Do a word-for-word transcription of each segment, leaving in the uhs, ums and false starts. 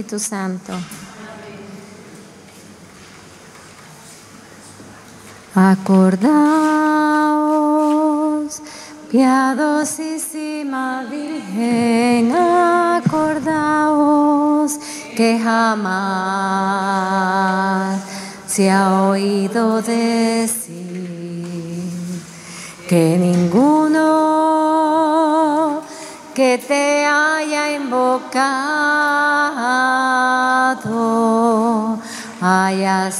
Espíritu Santo. Acordaos, piadosísima Virgen, acordaos que jamás se ha oído decir que ninguno que te haya invocado haya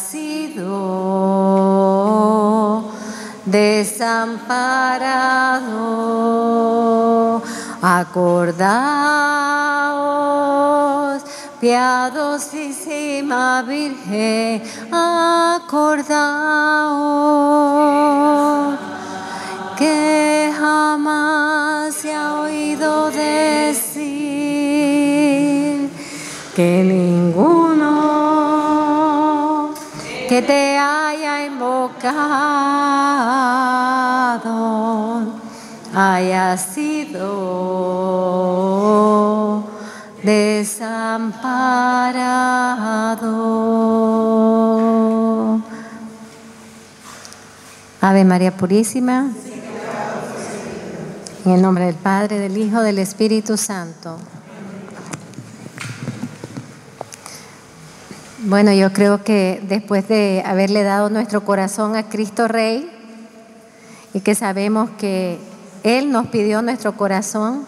sido desamparado. Acordaos, piadosísima Virgen, acordaos que jamás se ha oído decir que ninguno que te haya invocado haya sido desamparado. Ave María Purísima. En el nombre del Padre, del Hijo, del Espíritu Santo. Bueno, yo creo que después de haberle dado nuestro corazón a Cristo Rey y que sabemos que Él nos pidió nuestro corazón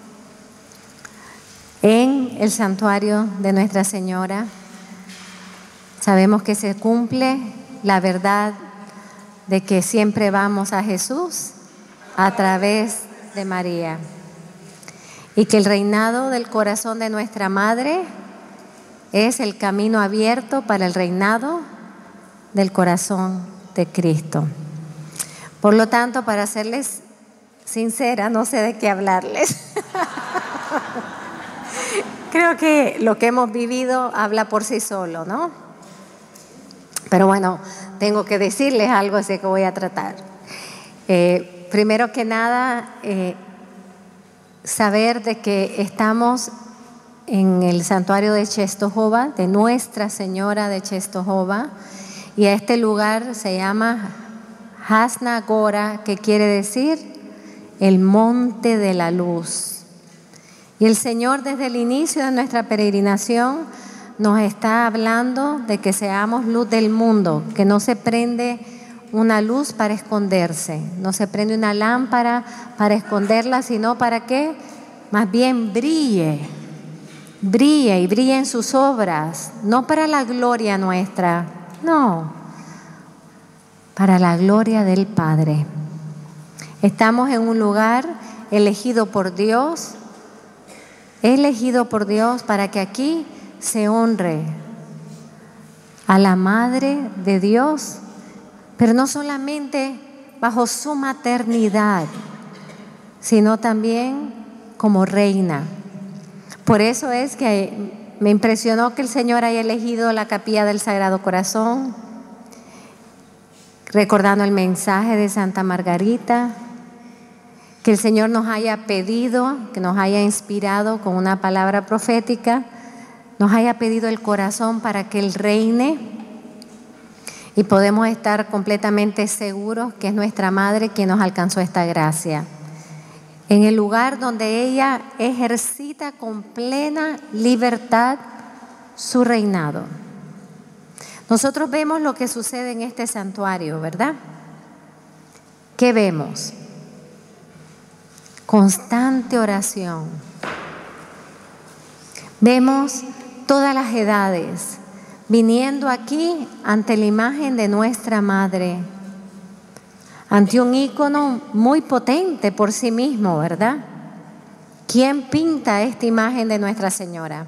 en el santuario de Nuestra Señora, sabemos que se cumple la verdad de que siempre vamos a Jesús a través de María y que el reinado del corazón de nuestra Madre es el camino abierto para el reinado del corazón de Cristo. Por lo tanto, para serles sincera, no sé de qué hablarles. Creo que lo que hemos vivido habla por sí solo, ¿no? Pero bueno, tengo que decirles algo, así que voy a tratar. Eh, primero que nada, eh, saber de que estamos en el santuario de Czestochowa, de Nuestra Señora de Czestochowa, y a este lugar se llama Jasna Gora, que quiere decir el monte de la luz. Y el Señor desde el inicio de nuestra peregrinación nos está hablando de que seamos luz del mundo, que no se prende una luz para esconderse, no se prende una lámpara para esconderla, sino para que más bien brille, brille y brille en sus obras, no para la gloria nuestra, no, para la gloria del Padre. Estamos en un lugar elegido por Dios, elegido por Dios para que aquí se honre a la Madre de Dios, pero no solamente bajo su maternidad, sino también como reina. Por eso es que me impresionó que el Señor haya elegido la capilla del Sagrado Corazón, recordando el mensaje de Santa Margarita, que el Señor nos haya pedido, que nos haya inspirado con una palabra profética, nos haya pedido el corazón para que Él reine, y podemos estar completamente seguros que es nuestra Madre quien nos alcanzó esta gracia. En el lugar donde ella ejercita con plena libertad su reinado. Nosotros vemos lo que sucede en este santuario, ¿verdad? ¿Qué vemos? Constante oración. Vemos todas las edades viniendo aquí ante la imagen de nuestra Madre, ante un ícono muy potente por sí mismo, ¿verdad? ¿Quién pinta esta imagen de Nuestra Señora?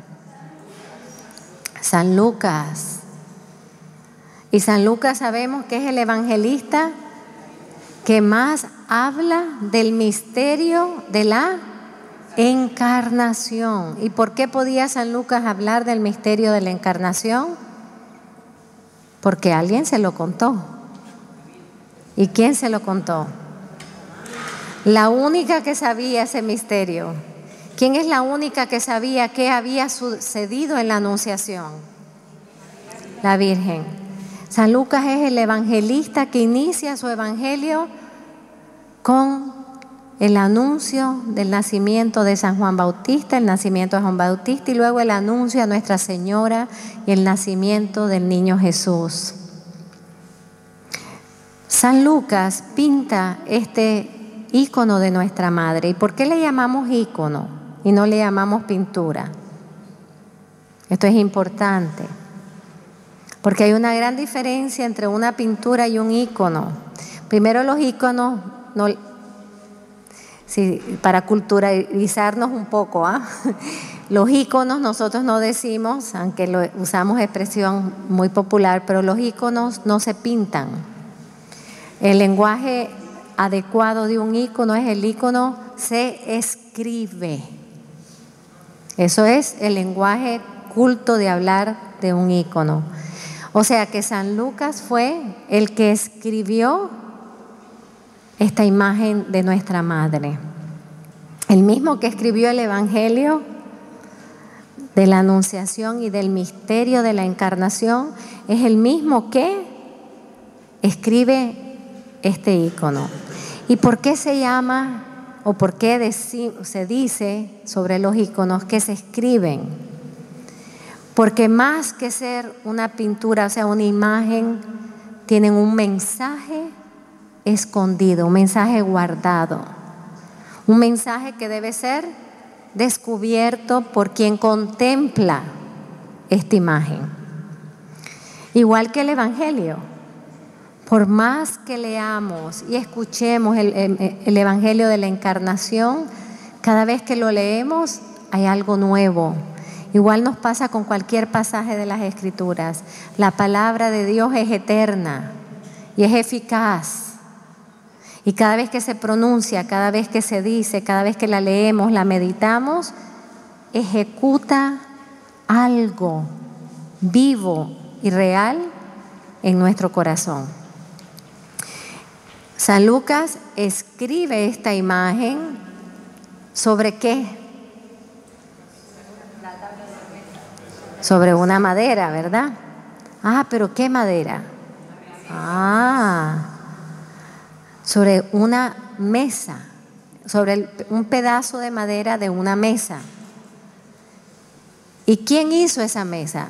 San Lucas. Y San Lucas sabemos que es el evangelista que más habla del misterio de la encarnación. ¿Y por qué podía San Lucas hablar del misterio de la encarnación? Porque alguien se lo contó. ¿Y quién se lo contó? La única que sabía ese misterio, ¿Quién es la única que sabía qué había sucedido en la Anunciación? La Virgen. San Lucas es el evangelista que inicia su evangelio con el anuncio del nacimiento de San Juan Bautista, el nacimiento de Juan Bautista, y luego el anuncio a Nuestra Señora y el nacimiento del niño Jesús. San Lucas pinta este ícono de nuestra madre. ¿Y por qué le llamamos ícono y no le llamamos pintura? Esto es importante, porque hay una gran diferencia entre una pintura y un ícono. Primero, los íconos, no, sí, para culturalizarnos un poco, ¿ah? Los íconos nosotros no decimos, aunque lo, usamos expresión muy popular, pero los íconos no se pintan. El lenguaje adecuado de un ícono es el ícono se escribe. Eso es el lenguaje culto de hablar de un ícono. O sea que San Lucas fue el que escribió esta imagen de nuestra madre. El mismo que escribió el Evangelio de la Anunciación y del misterio de la Encarnación es el mismo que escribe este ícono. ¿Y por qué se llama o por qué deci- se dice sobre los íconos que se escriben? Porque más que ser una pintura, o sea, una imagen, tienen un mensaje escondido, un mensaje guardado, un mensaje que debe ser descubierto por quien contempla esta imagen. Igual que el Evangelio, por más que leamos y escuchemos el, el, el Evangelio de la Encarnación, cada vez que lo leemos hay algo nuevo. Igual nos pasa con cualquier pasaje de las Escrituras. La palabra de Dios es eterna y es eficaz. Y cada vez que se pronuncia, cada vez que se dice, cada vez que la leemos, la meditamos, ejecuta algo vivo y real en nuestro corazón. San Lucas escribe esta imagen ¿sobre qué? Sobre una madera, ¿verdad? Ah, pero ¿qué madera? Ah, sobre una mesa, sobre el, un pedazo de madera de una mesa. ¿Y quién hizo esa mesa?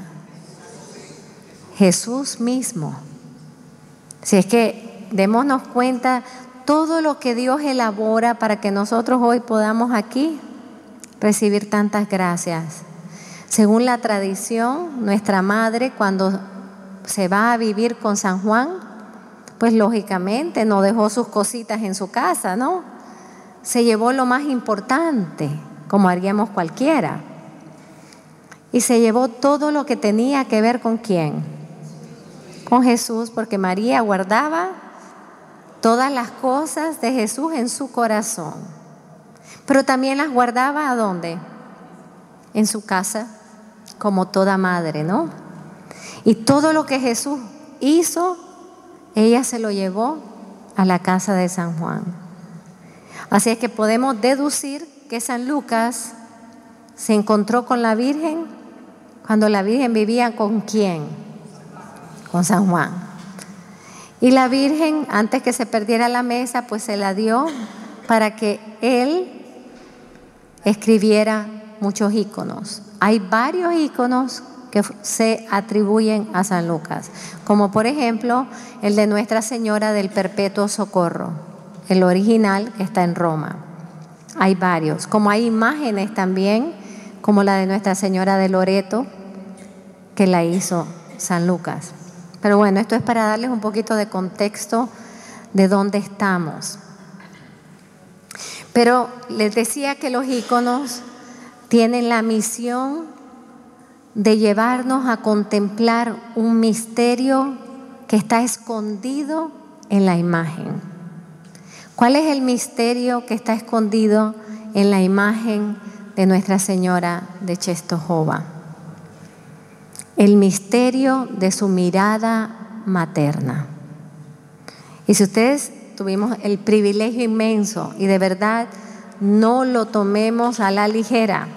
Jesús mismo. Si es que démonos cuenta todo lo que Dios elabora para que nosotros hoy podamos aquí recibir tantas gracias. Según la tradición, nuestra madre cuando se va a vivir con San Juan, pues lógicamente no dejó sus cositas en su casa, ¿no? Se llevó lo más importante, como haríamos cualquiera. Y se llevó todo lo que tenía que ver con ¿quién? Con Jesús, porque María guardaba todas las cosas de Jesús en su corazón. Pero también las guardaba ¿a dónde? En su casa, como toda madre, ¿no? Y todo lo que Jesús hizo, ella se lo llevó a la casa de San Juan. Así es que podemos deducir que San Lucas se encontró con la Virgen cuando la Virgen vivía ¿con quién? Con San Juan. Y la Virgen, antes que se perdiera la mesa, pues se la dio para que él escribiera muchos íconos. Hay varios íconos que se atribuyen a San Lucas, como por ejemplo el de Nuestra Señora del Perpetuo Socorro, el original que está en Roma. Hay varios, como hay imágenes también, como la de Nuestra Señora de Loreto, que la hizo San Lucas. Pero bueno, esto es para darles un poquito de contexto de dónde estamos. Pero les decía que los íconos tienen la misión de llevarnos a contemplar un misterio que está escondido en la imagen. ¿Cuál es el misterio que está escondido en la imagen de Nuestra Señora de Czestochowa? El misterio de su mirada materna. Y si ustedes tuvimos el privilegio inmenso y de verdad no lo tomemos a la ligera.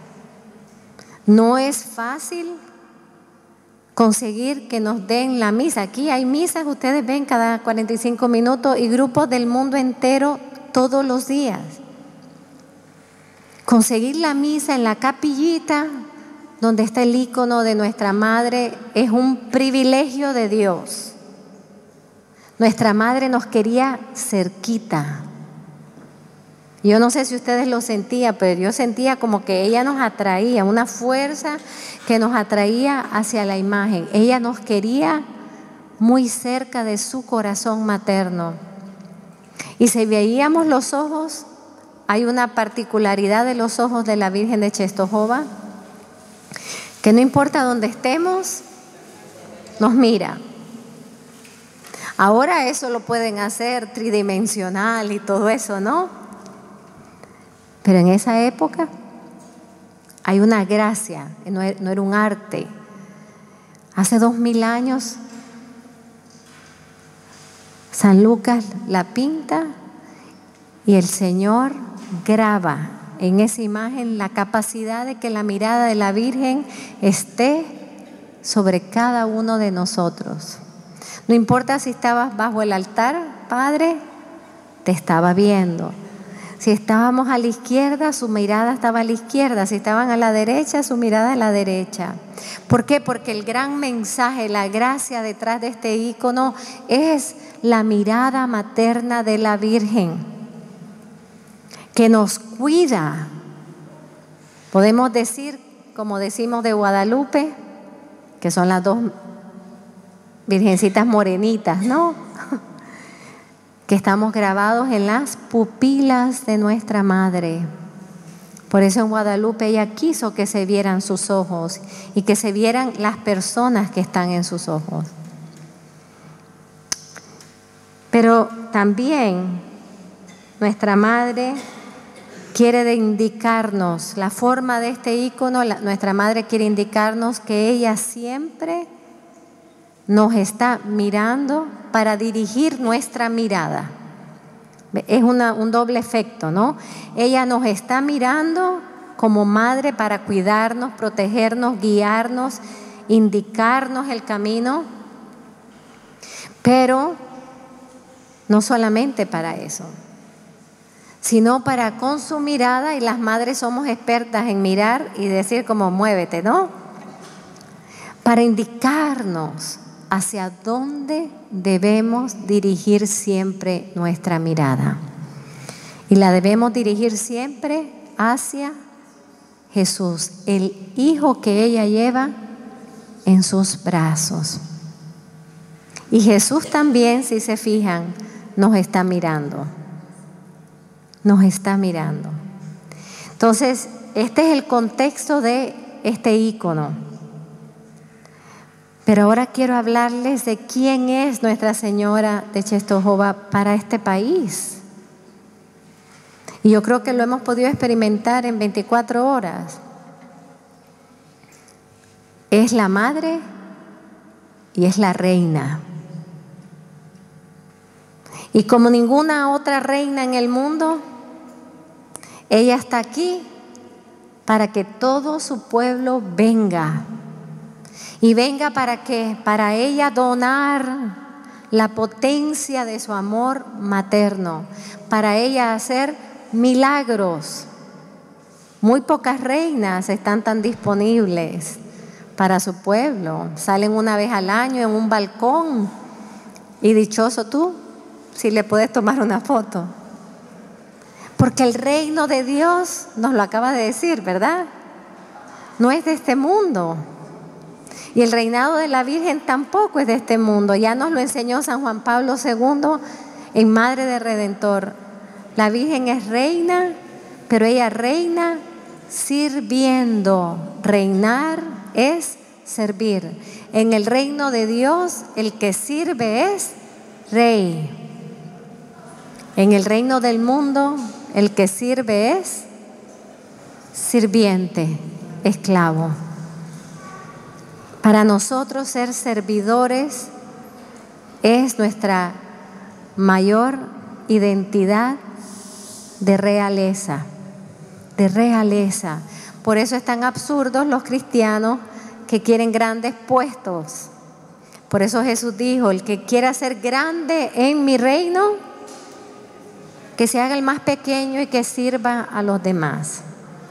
No es fácil conseguir que nos den la misa. Aquí hay misas, ustedes ven, cada cuarenta y cinco minutos y grupos del mundo entero todos los días. Conseguir la misa en la capillita donde está el icono de nuestra madre es un privilegio de Dios. Nuestra madre nos quería cerquita. Yo no sé si ustedes lo sentían, pero yo sentía como que ella nos atraía, una fuerza que nos atraía hacia la imagen. Ella nos quería muy cerca de su corazón materno. Y si veíamos los ojos, hay una particularidad de los ojos de la Virgen de Czestochowa, que no importa dónde estemos, nos mira. Ahora eso lo pueden hacer tridimensional y todo eso, ¿no? Pero en esa época hay una gracia, no era un arte. Hace dos mil años San Lucas la pinta y el Señor graba en esa imagen la capacidad de que la mirada de la Virgen esté sobre cada uno de nosotros. No importa si estabas bajo el altar, Padre, te estaba viendo. Si estábamos a la izquierda, su mirada estaba a la izquierda. Si estaban a la derecha, su mirada a la derecha. ¿Por qué? Porque el gran mensaje, la gracia detrás de este ícono es la mirada materna de la Virgen, que nos cuida. Podemos decir, como decimos de Guadalupe, que son las dos virgencitas morenitas, ¿no? Que estamos grabados en las pupilas de nuestra madre. Por eso en Guadalupe ella quiso que se vieran sus ojos y que se vieran las personas que están en sus ojos. Pero también nuestra madre quiere de indicarnos, la forma de este ícono, la, nuestra madre quiere indicarnos que ella siempre nos está mirando para dirigir nuestra mirada. Es una, un doble efecto, ¿no? Ella nos está mirando como madre para cuidarnos, protegernos, guiarnos, indicarnos el camino, pero no solamente para eso, sino para con su mirada, y las madres somos expertas en mirar y decir como muévete, ¿no? Para indicarnos hacia dónde debemos dirigir siempre nuestra mirada. Y la debemos dirigir siempre hacia Jesús, el Hijo que ella lleva en sus brazos. Y Jesús también, si se fijan, nos está mirando. Nos está mirando. Entonces, este es el contexto de este ícono. Pero ahora quiero hablarles de quién es Nuestra Señora de Czestochowa para este país. Y yo creo que lo hemos podido experimentar en veinticuatro horas. Es la madre y es la reina. Y como ninguna otra reina en el mundo, ella está aquí para que todo su pueblo venga. Y venga para que, para ella donar la potencia de su amor materno, para ella hacer milagros. Muy pocas reinas están tan disponibles para su pueblo. Salen una vez al año en un balcón y dichoso tú si le puedes tomar una foto. Porque el reino de Dios, nos lo acaba de decir, ¿verdad? No es de este mundo. Y el reinado de la Virgen tampoco es de este mundo. Ya nos lo enseñó San Juan Pablo segundo en Madre de Redentor. La Virgen es reina, pero ella reina sirviendo. Reinar es servir. En el reino de Dios, el que sirve es rey. En el reino del mundo, el que sirve es sirviente, esclavo. Para nosotros ser servidores es nuestra mayor identidad de realeza, de realeza. Por eso están absurdos los cristianos que quieren grandes puestos. Por eso Jesús dijo, el que quiera ser grande en mi reino, que se haga el más pequeño y que sirva a los demás.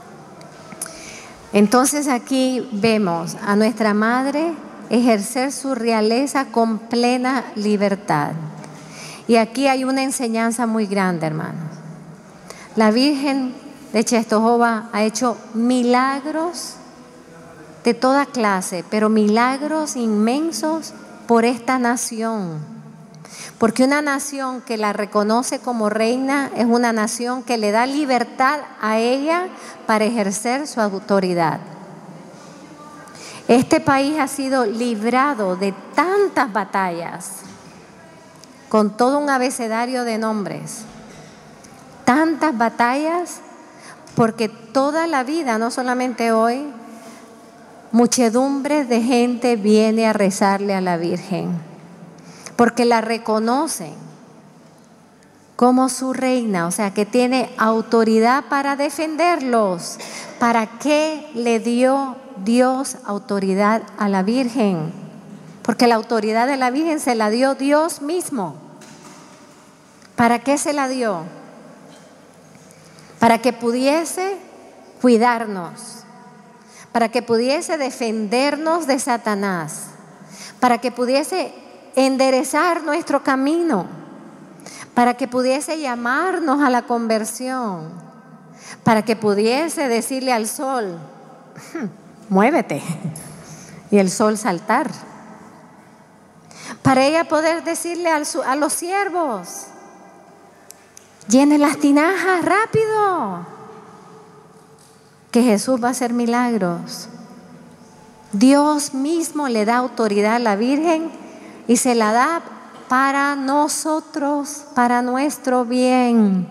Entonces aquí vemos a nuestra madre ejercer su realeza con plena libertad. Y aquí hay una enseñanza muy grande, hermanos. La Virgen de Czestochowa ha hecho milagros de toda clase, pero milagros inmensos por esta nación. Porque una nación que la reconoce como reina es una nación que le da libertad a ella para ejercer su autoridad. Este país ha sido librado de tantas batallas, con todo un abecedario de nombres. Tantas batallas, porque toda la vida, no solamente hoy, muchedumbres de gente viene a rezarle a la Virgen, porque la reconocen como su reina, o sea que tiene autoridad para defenderlos. ¿Para qué le dio Dios autoridad a la Virgen? Porque la autoridad de la Virgen se la dio Dios mismo. ¿Para qué se la dio? Para que pudiese cuidarnos, para que pudiese defendernos de Satanás, para que pudiese enderezar nuestro camino, para que pudiese llamarnos a la conversión, para que pudiese decirle al sol, muévete, y el sol saltar. Para ella poder decirle al, a los siervos, llenen las tinajas rápido, que Jesús va a hacer milagros. Dios mismo le da autoridad a la Virgen y se la da para nosotros, para nuestro bien.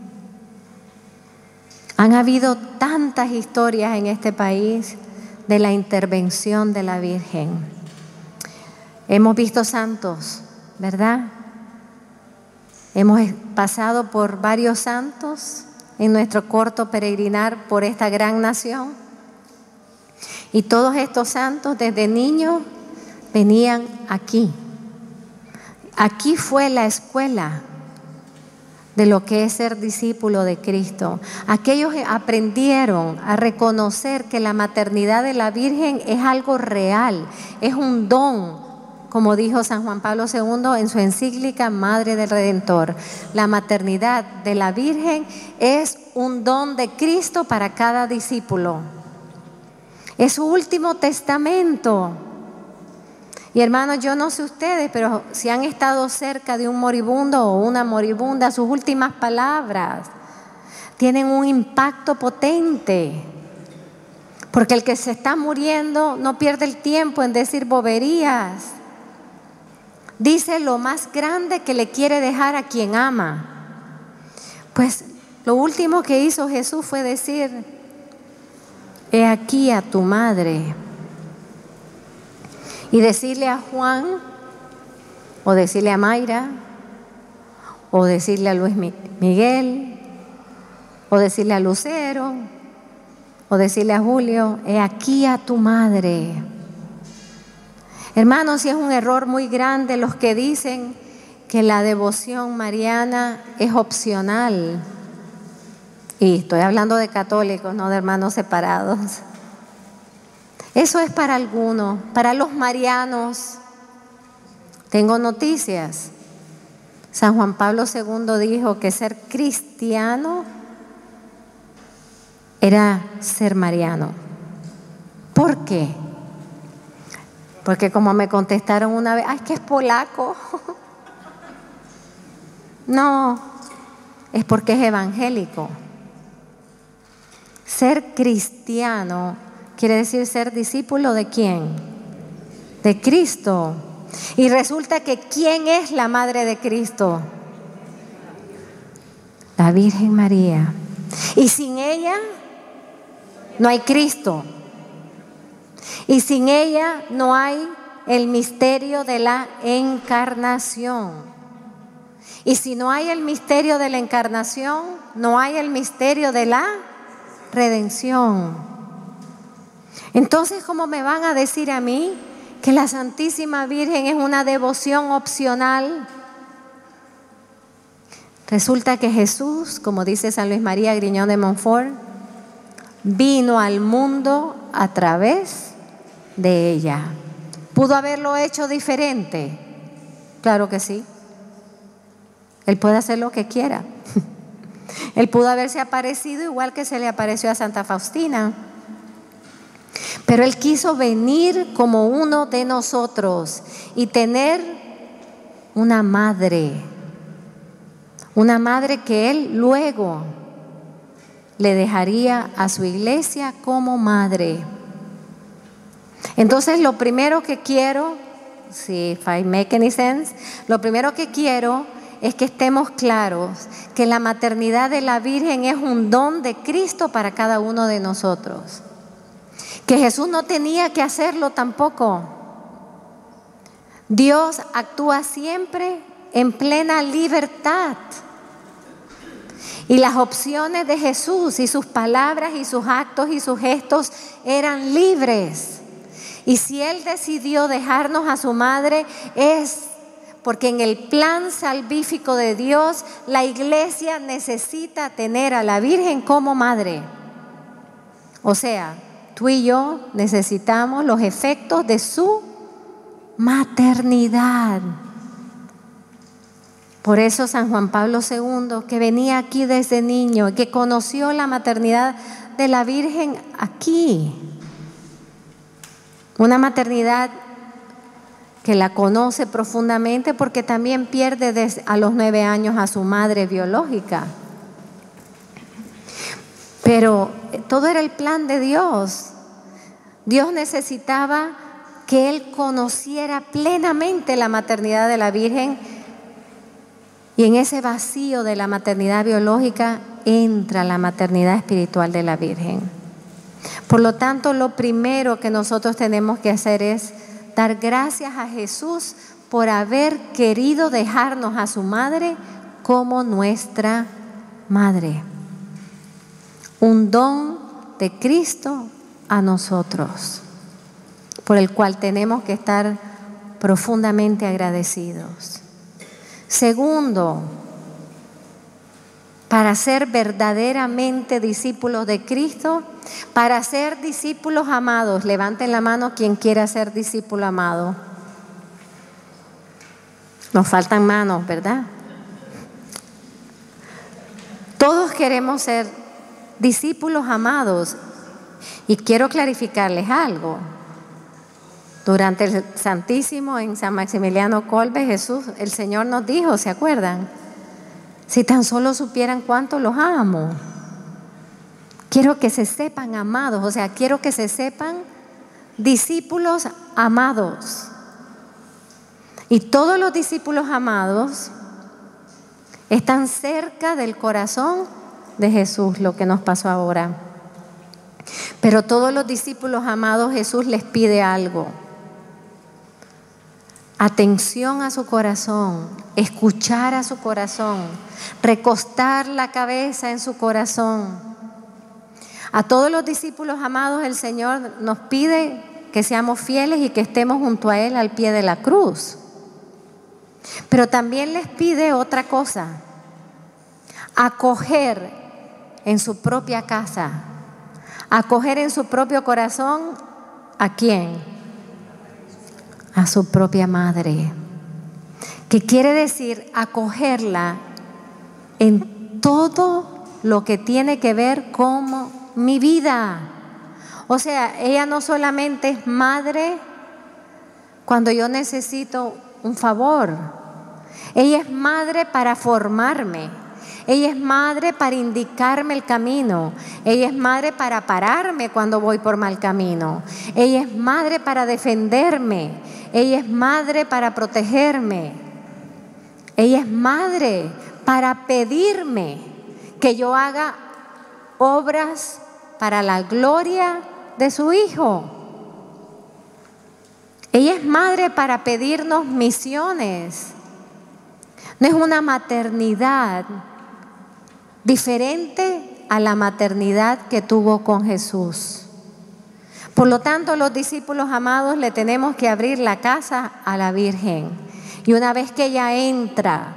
Han habido tantas historias en este país de la intervención de la Virgen. Hemos visto santos, ¿verdad? Hemos pasado por varios santos en nuestro corto peregrinar por esta gran nación. Y todos estos santos desde niños venían aquí. Aquí fue la escuela de lo que es ser discípulo de Cristo. Aquellos aprendieron a reconocer que la maternidad de la Virgen es algo real, es un don, como dijo San Juan Pablo segundo en su encíclica Madre del Redentor. La maternidad de la Virgen es un don de Cristo para cada discípulo. Es su último testamento. Y hermanos, yo no sé ustedes, pero si han estado cerca de un moribundo o una moribunda, sus últimas palabras tienen un impacto potente. Porque el que se está muriendo no pierde el tiempo en decir boberías. Dice lo más grande que le quiere dejar a quien ama. Pues lo último que hizo Jesús fue decir, he aquí a tu madre. Y decirle a Juan, o decirle a Mayra, o decirle a Luis Miguel, o decirle a Lucero, o decirle a Julio, he aquí a tu madre. Hermanos, si es un error muy grande los que dicen que la devoción mariana es opcional. Y estoy hablando de católicos, no de hermanos separados. Eso es para algunos, para los marianos. Tengo noticias. San Juan Pablo segundo dijo que ser cristiano era ser mariano. ¿Por qué? Porque como me contestaron una vez, ¡ay, es que es polaco! No, es porque es evangélico. Ser cristiano quiere decir ser discípulo ¿de quién? De Cristo. Y resulta que ¿quién es la madre de Cristo? La Virgen María. Y sin ella no hay Cristo. Y sin ella no hay el misterio de la encarnación. Y si no hay el misterio de la encarnación, no hay el misterio de la redención. Entonces, ¿cómo me van a decir a mí que la Santísima Virgen es una devoción opcional? Resulta que Jesús, como dice San Luis María Griñón de Montfort, vino al mundo a través de ella. ¿Pudo haberlo hecho diferente? Claro que sí. Él puede hacer lo que quiera. Él pudo haberse aparecido igual que se le apareció a Santa Faustina. Pero Él quiso venir como uno de nosotros y tener una madre. Una madre que Él luego le dejaría a su iglesia como madre. Entonces, lo primero que quiero, si if I make any sense, lo primero que quiero es que estemos claros que la maternidad de la Virgen es un don de Cristo para cada uno de nosotros. Que Jesús no tenía que hacerlo tampoco. Dios actúa siempre en plena libertad. Y las opciones de Jesús y sus palabras y sus actos y sus gestos eran libres. Y si Él decidió dejarnos a su madre, es porque en el plan salvífico de Dios, la iglesia necesita tener a la Virgen como madre. O sea, tú y yo necesitamos los efectos de su maternidad. Por eso San Juan Pablo segundo, que venía aquí desde niño, que conoció la maternidad de la Virgen aquí. Una maternidad que la conoce profundamente porque también pierde desde a los nueve años a su madre biológica. Pero todo era el plan de Dios. Dios necesitaba que Él conociera plenamente la maternidad de la Virgen, y en ese vacío de la maternidad biológica entra la maternidad espiritual de la Virgen. Por lo tanto, lo primero que nosotros tenemos que hacer es dar gracias a Jesús por haber querido dejarnos a su madre como nuestra madre. Un don de Cristo a nosotros, por el cual tenemos que estar profundamente agradecidos. Segundo, para ser verdaderamente discípulos de Cristo, para ser discípulos amados, levanten la mano quien quiera ser discípulo amado. Nos faltan manos, ¿verdad? Todos queremos ser discípulos amados. Y quiero clarificarles algo. Durante el Santísimo en San Maximiliano Kolbe, Jesús, el Señor nos dijo, ¿se acuerdan? Si tan solo supieran cuánto los amo. Quiero que se sepan amados, o sea, quiero que se sepan discípulos amados. Y todos los discípulos amados están cerca del corazón de Jesús, lo que nos pasó ahora. Pero todos los discípulos amados, Jesús les pide algo. Atención a su corazón, escuchar a su corazón, recostar la cabeza en su corazón. A todos los discípulos amados, el Señor nos pide que seamos fieles y que estemos junto a Él al pie de la cruz. Pero también les pide otra cosa: acoger en su propia casa, acoger en su propio corazón, ¿a quién? A su propia madre. Que quiere decir acogerla en todo lo que tiene que ver con mi vida. O sea, ella no solamente es madre cuando yo necesito un favor. Ella es madre para formarme. Ella es madre para indicarme el camino. Ella es madre para pararme cuando voy por mal camino. Ella es madre para defenderme. Ella es madre para protegerme. Ella es madre para pedirme que yo haga obras para la gloria de su Hijo. Ella es madre para pedirnos misiones. No es una maternidad diferente a la maternidad que tuvo con Jesús. Por lo tanto, los discípulos amados le tenemos que abrir la casa a la Virgen. Y una vez que ella entra,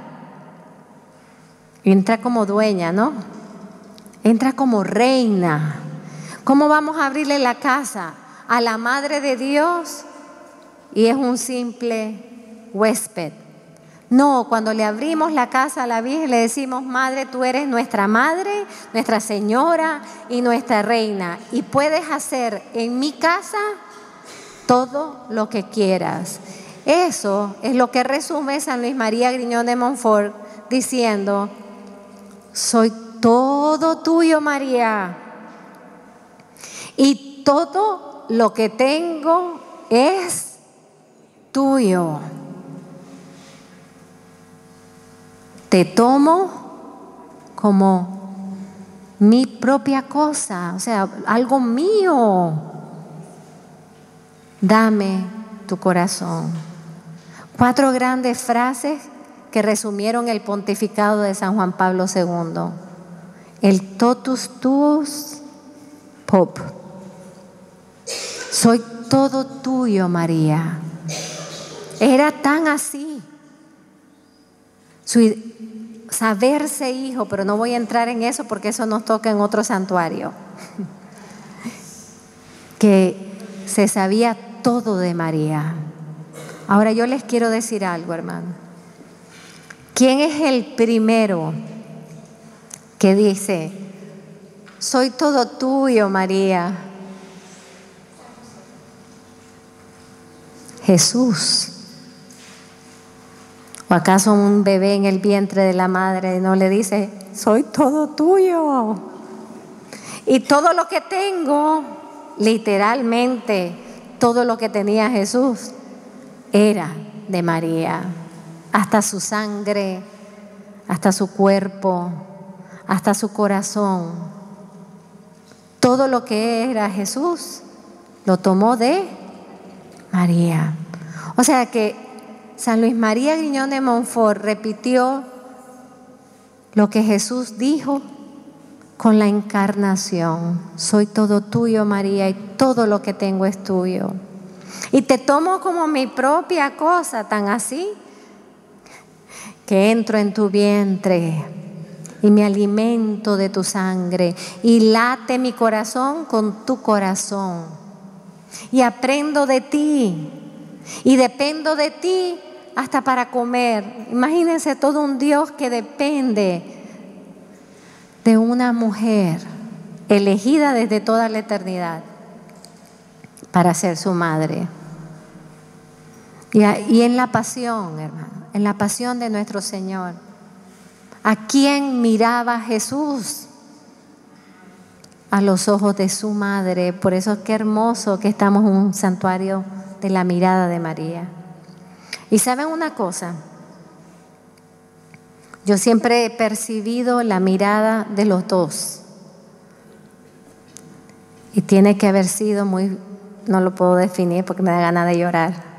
entra como dueña, ¿no? Entra como reina. ¿Cómo vamos a abrirle la casa a la Madre de Dios? Y es un simple huésped. No, cuando le abrimos la casa a la Virgen le decimos: Madre, tú eres nuestra Madre, nuestra Señora y nuestra Reina. Y puedes hacer en mi casa todo lo que quieras. Eso es lo que resume San Luis María Griñón de Montfort diciendo: soy todo tuyo, María. Y todo lo que tengo es tuyo. Te tomo como mi propia cosa, o sea, algo mío. Dame tu corazón. Cuatro grandes frases que resumieron el pontificado de San Juan Pablo segundo. El totus tuus pop. Soy todo tuyo, María. Era tan así. Su, saberse hijo, pero no voy a entrar en eso porque eso nos toca en otro santuario. Que se sabía todo de María. Ahora yo les quiero decir algo, hermano. ¿Quién es el primero que dice: soy todo tuyo, María? Jesús. ¿O acaso un bebé en el vientre de la madre no le dice: soy todo tuyo? Y todo lo que tengo, literalmente todo lo que tenía Jesús, era de María. Hasta su sangre, hasta su cuerpo, hasta su corazón. Todo lo que era Jesús lo tomó de María. O sea que San Luis María Griñón de Montfort repitió lo que Jesús dijo con la encarnación: soy todo tuyo, María, y todo lo que tengo es tuyo. Y te tomo como mi propia cosa, tan así que entro en tu vientre y me alimento de tu sangre y late mi corazón con tu corazón y aprendo de ti y dependo de ti hasta para comer. Imagínense todo un Dios que depende de una mujer elegida desde toda la eternidad para ser su madre. Y, y en la pasión, hermano, en la pasión de nuestro Señor, ¿a quién miraba Jesús? A los ojos de su madre. Por eso qué hermoso que estamos en un santuario de la mirada de María. Y ¿saben una cosa? Yo siempre he percibido la mirada de los dos. Y tiene que haber sido muy, no lo puedo definir porque me da ganas de llorar.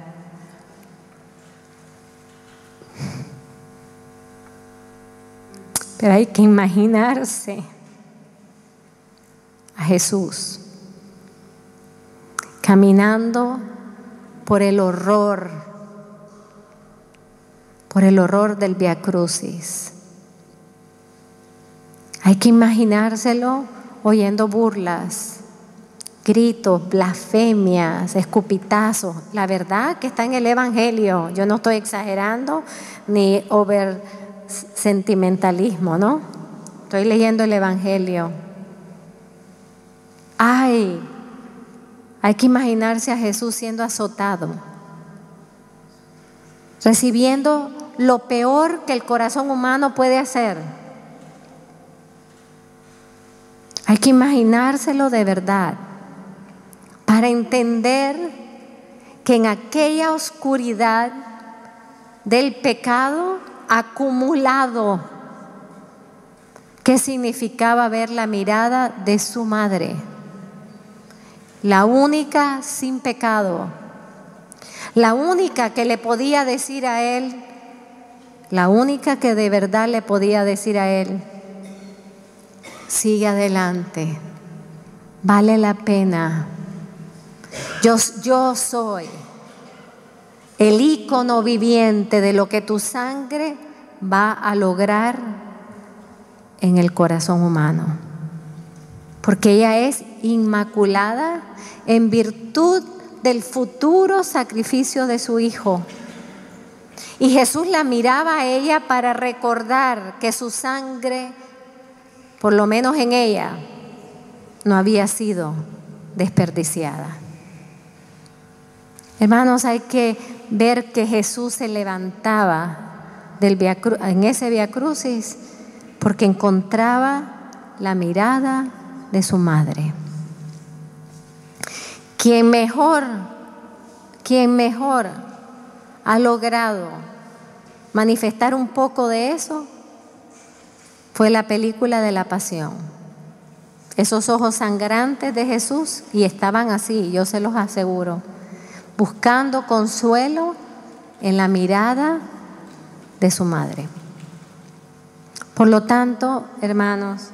Pero hay que imaginarse a Jesús caminando por el horror, por el horror del Vía Crucis. Hay que imaginárselo oyendo burlas, gritos, blasfemias, escupitazos. La verdad que está en el Evangelio. Yo no estoy exagerando ni over sentimentalismo, ¿no? Estoy leyendo el Evangelio. Ay, hay que imaginarse a Jesús siendo azotado, recibiendo lo peor que el corazón humano puede hacer. Hay que imaginárselo de verdad para entender que en aquella oscuridad del pecado acumulado, ¿qué significaba ver la mirada de su madre? La única sin pecado, la única que le podía decir a él: la única que de verdad le podía decir a él: sigue adelante, vale la pena. Yo, yo soy el ícono viviente de lo que tu sangre va a lograr en el corazón humano. Porque ella es inmaculada en virtud del futuro sacrificio de su Hijo. Y Jesús la miraba a ella para recordar que su sangre, por lo menos en ella, no había sido desperdiciada. Hermanos, hay que ver que Jesús se levantaba del via, en ese Via Crucis porque encontraba la mirada de su madre. Quien mejor, quien mejor ha logrado manifestar un poco de eso fue la película de la Pasión. Esos ojos sangrantes de Jesús, y estaban así, yo se los aseguro, buscando consuelo en la mirada de su madre. Por lo tanto, hermanos,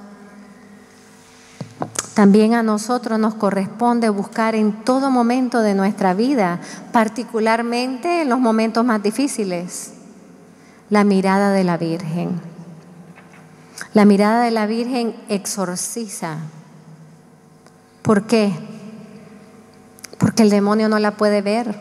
también a nosotros nos corresponde buscar en todo momento de nuestra vida, particularmente en los momentos más difíciles, la mirada de la Virgen. La mirada de la Virgen exorciza. ¿Por qué? Porque el demonio no la puede ver.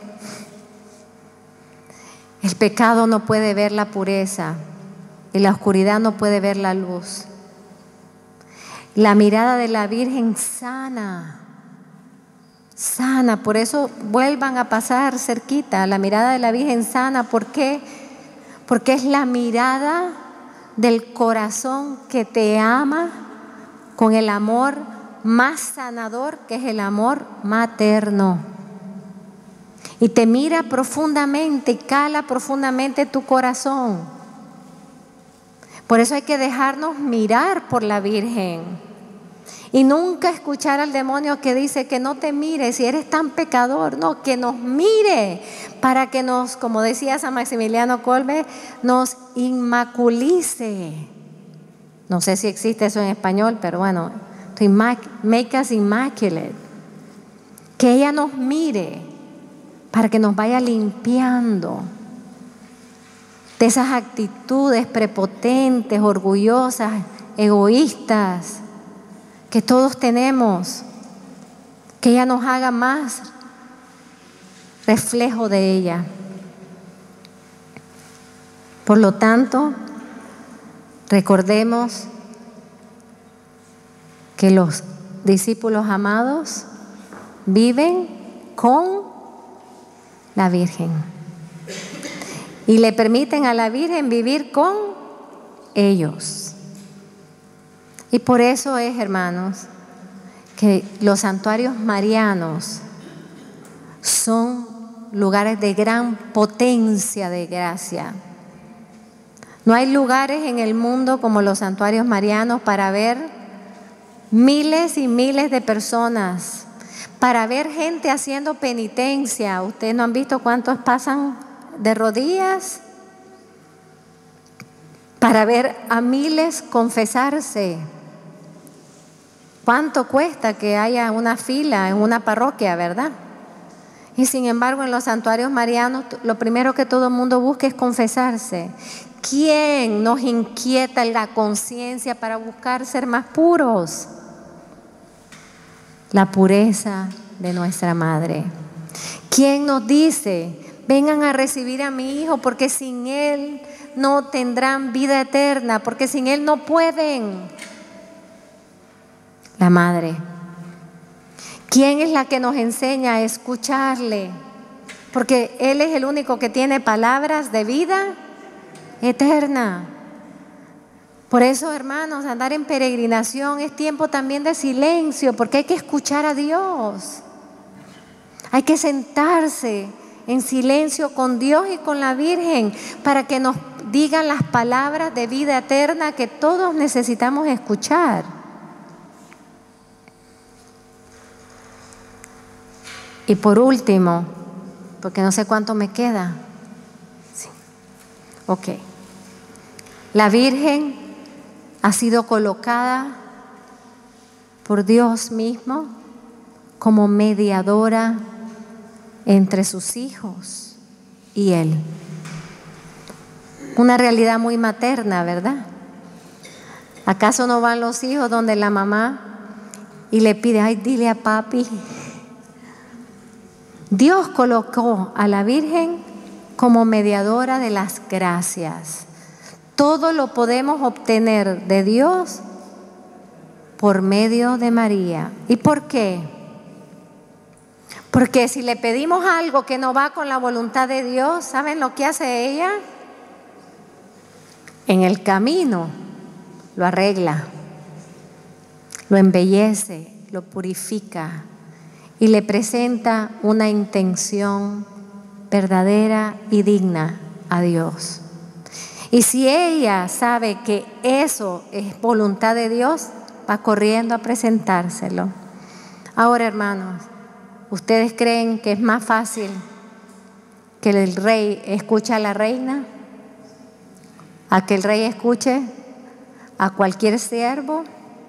El pecado no puede ver la pureza y la oscuridad no puede ver la luz. La mirada de la Virgen sana, sana. Por eso vuelvan a pasar cerquita. La mirada de la Virgen sana. ¿Por qué? Porque es la mirada del corazón que te ama con el amor más sanador, que es el amor materno. Y te mira profundamente y cala profundamente tu corazón. Por eso hay que dejarnos mirar por la Virgen. Y nunca escuchar al demonio que dice que no te mire si eres tan pecador. No, que nos mire para que nos, como decía San Maximiliano Kolbe, nos inmaculice. No sé si existe eso en español, pero bueno, to make us immaculate. Que ella nos mire para que nos vaya limpiando de esas actitudes prepotentes, orgullosas, egoístas que todos tenemos. Que ella nos haga más reflejo de ella. Por lo tanto, recordemos que los discípulos amados viven con la Virgen y le permiten a la Virgen vivir con ellos. Y por eso es, hermanos, que los santuarios marianos son lugares de gran potencia de gracia. No hay lugares en el mundo como los santuarios marianos para ver miles y miles de personas, para ver gente haciendo penitencia. Ustedes no han visto cuántos pasan de rodillas para ver a miles confesarse. ¿Cuánto cuesta que haya una fila en una parroquia, verdad? Y sin embargo, en los santuarios marianos, lo primero que todo el mundo busca es confesarse. ¿Quién nos inquieta la conciencia para buscar ser más puros? La pureza de nuestra madre. ¿Quién nos dice: vengan a recibir a mi hijo porque sin él no tendrán vida eterna, porque sin él no pueden? La madre. ¿Quién es la que nos enseña a escucharle? Porque él es el único que tiene palabras de vida eterna. Por eso, hermanos, andar en peregrinación es tiempo también de silencio, porque hay que escuchar a Dios. Hay que sentarse en silencio con Dios y con la Virgen para que nos digan las palabras de vida eterna que todos necesitamos escuchar. Y por último, porque no sé cuánto me queda. Sí. Ok. La Virgen ha sido colocada por Dios mismo como mediadora entre sus hijos y Él. Una realidad muy materna, ¿verdad? ¿Acaso no van los hijos donde la mamá y le pide, ay, dile a papi? Dios colocó a la Virgen como mediadora de las gracias. Todo lo podemos obtener de Dios por medio de María. ¿Y por qué? Porque si le pedimos algo que no va con la voluntad de Dios, ¿saben lo que hace ella? En el camino lo arregla, lo embellece, lo purifica y le presenta una intención verdadera y digna a Dios. Y si ella sabe que eso es voluntad de Dios, va corriendo a presentárselo. Ahora, hermanos, ¿ustedes creen que es más fácil que el rey escuche a la reina a que el rey escuche a cualquier siervo?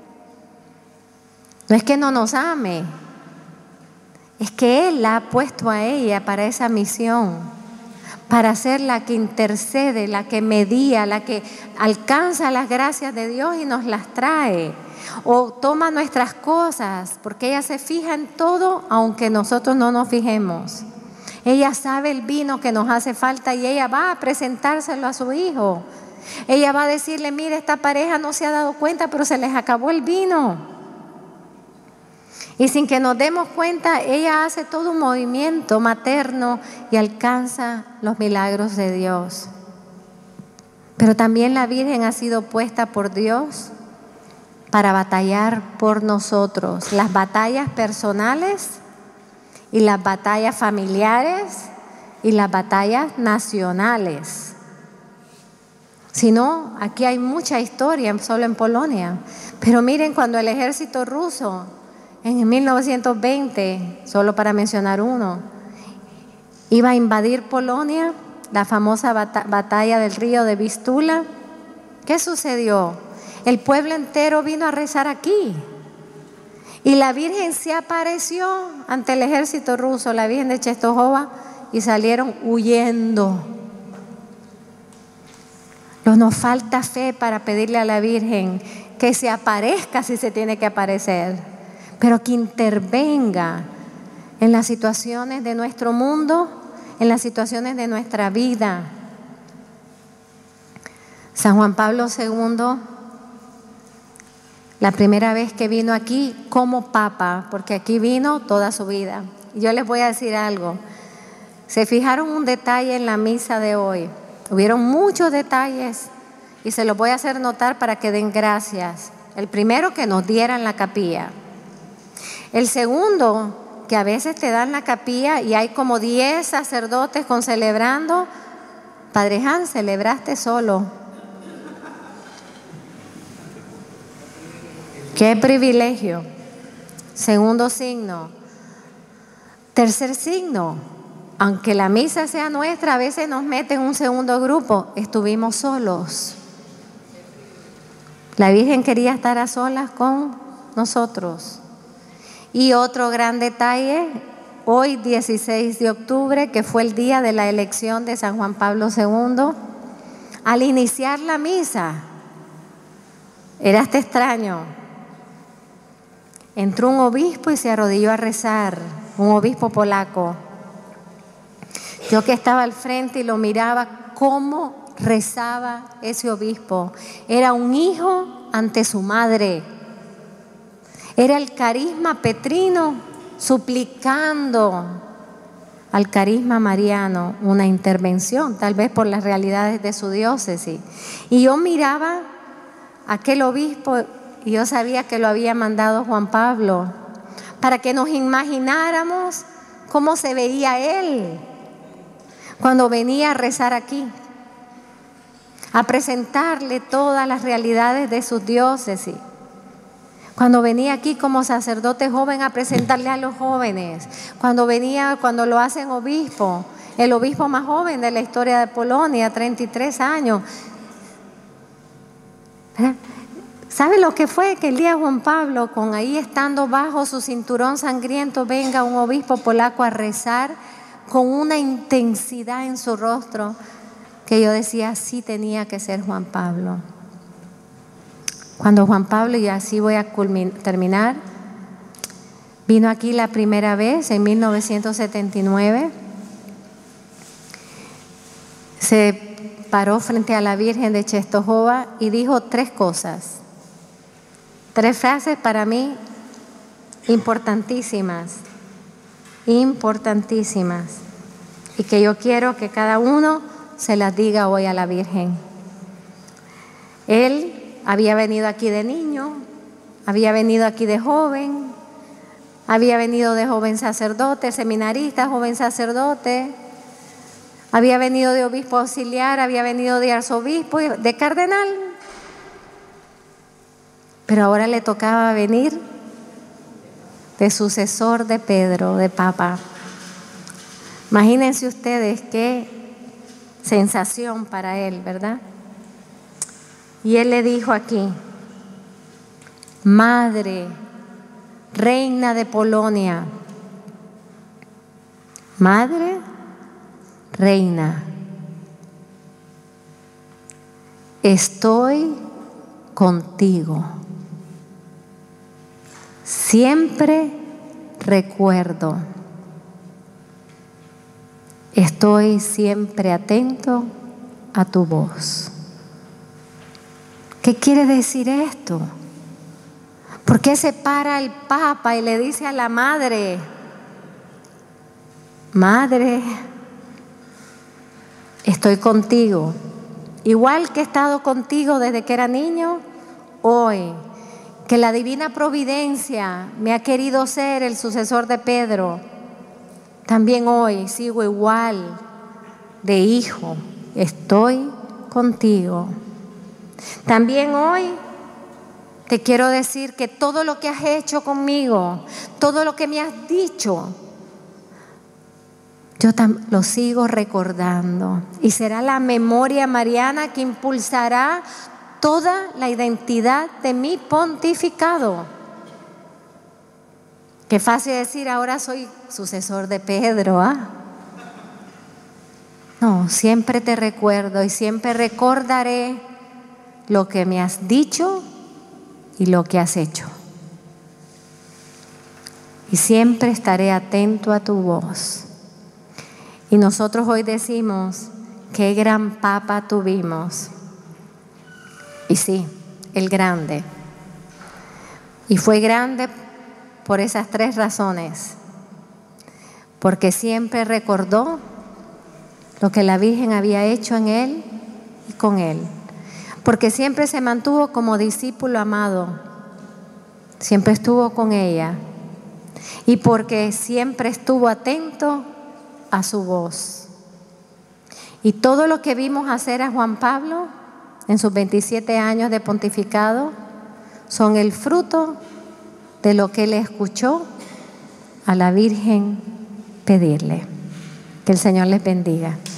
No es que no nos ame, es que Él la ha puesto a ella para esa misión, para ser la que intercede, la que medía, la que alcanza las gracias de Dios y nos las trae. O toma nuestras cosas, porque ella se fija en todo, aunque nosotros no nos fijemos. Ella sabe el vino que nos hace falta y ella va a presentárselo a su hijo. Ella va a decirle, mire, esta pareja no se ha dado cuenta, pero se les acabó el vino. Y sin que nos demos cuenta, ella hace todo un movimiento materno y alcanza los milagros de Dios. Pero también la Virgen ha sido puesta por Dios para batallar por nosotros. Las batallas personales y las batallas familiares y las batallas nacionales. Si no, aquí hay mucha historia solo en Polonia. Pero miren, cuando el ejército ruso en mil novecientos veinte, solo para mencionar uno, iba a invadir Polonia, la famosa bat- batalla del río de Vístula, ¿qué sucedió? El pueblo entero vino a rezar aquí. Y la Virgen se apareció ante el ejército ruso, la Virgen de Czestochowa, y salieron huyendo. No nos falta fe para pedirle a la Virgen que se aparezca si se tiene que aparecer, pero que intervenga en las situaciones de nuestro mundo, en las situaciones de nuestra vida. San Juan Pablo segundo, la primera vez que vino aquí como papa, porque aquí vino toda su vida. Y yo les voy a decir algo. Se fijaron un detalle en la misa de hoy. Hubieron muchos detalles y se los voy a hacer notar para que den gracias. El primero, que nos dieran la capilla. El segundo, que a veces te dan la capilla y hay como diez sacerdotes con celebrando. Padre Jan, celebraste solo. ¡Qué privilegio! Segundo signo. Tercer signo. Aunque la misa sea nuestra, a veces nos meten en un segundo grupo. Estuvimos solos. La Virgen quería estar a solas con nosotros. Y otro gran detalle, hoy dieciséis de octubre, que fue el día de la elección de San Juan Pablo segundo, al iniciar la misa, era este extraño. Entró un obispo y se arrodilló a rezar, un obispo polaco. Yo que estaba al frente y lo miraba, cómo rezaba ese obispo. Era un hijo ante su madre. Era el carisma petrino suplicando al carisma mariano una intervención, tal vez por las realidades de su diócesis. Y yo miraba a aquel obispo y yo sabía que lo había mandado Juan Pablo para que nos imagináramos cómo se veía él cuando venía a rezar aquí, a presentarle todas las realidades de sus diócesis. Cuando venía aquí como sacerdote joven a presentarle a los jóvenes, cuando venía, cuando lo hacen obispo, el obispo más joven de la historia de Polonia, treinta y tres años, ¿verdad? ¿Sabe lo que fue? Que el día Juan Pablo, con ahí estando bajo su cinturón sangriento, venga un obispo polaco a rezar con una intensidad en su rostro que yo decía, sí tenía que ser Juan Pablo. Cuando Juan Pablo, y así voy a terminar, vino aquí la primera vez en mil novecientos setenta y nueve, se paró frente a la Virgen de Czestochowa y dijo tres cosas. Tres frases para mí importantísimas, importantísimas, y que yo quiero que cada uno se las diga hoy a la Virgen. Él había venido aquí de niño, había venido aquí de joven, había venido de joven sacerdote, seminarista, joven sacerdote, había venido de obispo auxiliar, había venido de arzobispo, de cardenal. Pero ahora le tocaba venir de sucesor de Pedro, de Papa. Imagínense ustedes qué sensación para él, ¿verdad? Y él le dijo aquí, Madre, Reina de Polonia, Madre, Reina, estoy contigo. Siempre recuerdo, estoy siempre atento a tu voz. ¿Qué quiere decir esto? ¿Por qué se para el Papa y le dice a la Madre, Madre, estoy contigo? Igual que he estado contigo desde que era niño, hoy, que la divina providencia me ha querido ser el sucesor de Pedro, también hoy sigo igual de hijo, estoy contigo. También hoy te quiero decir que todo lo que has hecho conmigo, todo lo que me has dicho, yo lo sigo recordando, y será la memoria mariana que impulsará toda la identidad de mi pontificado. Qué fácil decir, ahora soy sucesor de Pedro, ¿ah? No, siempre te recuerdo y siempre recordaré lo que me has dicho y lo que has hecho. Y siempre estaré atento a tu voz. Y nosotros hoy decimos, qué gran Papa tuvimos. Y sí, el grande. Y fue grande por esas tres razones. Porque siempre recordó lo que la Virgen había hecho en él y con él. Porque siempre se mantuvo como discípulo amado. Siempre estuvo con ella. Y porque siempre estuvo atento a su voz. Y todo lo que vimos hacer a Juan Pablo en sus veintisiete años de pontificado son el fruto de lo que él escuchó a la Virgen pedirle. Que el Señor les bendiga.